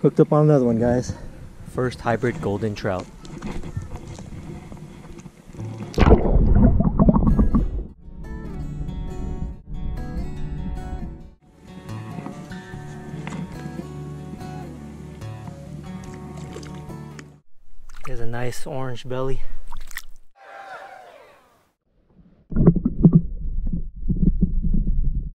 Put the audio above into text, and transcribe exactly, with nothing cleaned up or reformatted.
Hooked up on another one, guys. First hybrid golden trout. He has a nice orange belly.